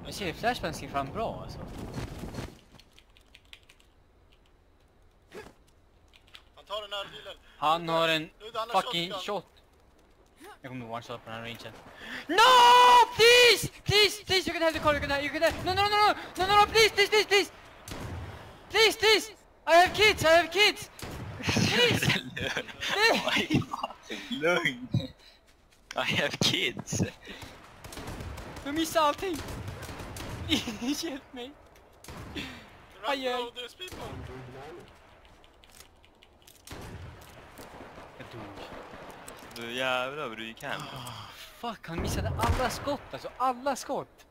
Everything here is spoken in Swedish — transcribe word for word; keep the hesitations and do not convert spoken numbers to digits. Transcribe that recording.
Jag ser Flashbang ser fan bra alltså. Han tar den här bilen. Han har en Udda, fucking shotgun. shot. Jag kommer one shot på den här rangen. No! Please! Please! Please! You can have the car, you can have, you can have... No, no, no, no! No, no, no! Please, please, please, please! Please, please! I have kids, I have kids! Please! Lugn! I have kids! Jag missar allting! Hjälp mig! Aj, aj. There's people. Jag dog. Du jävlar vad du gick hem. Oh, fuck, han missade alla skott alltså, alla skott!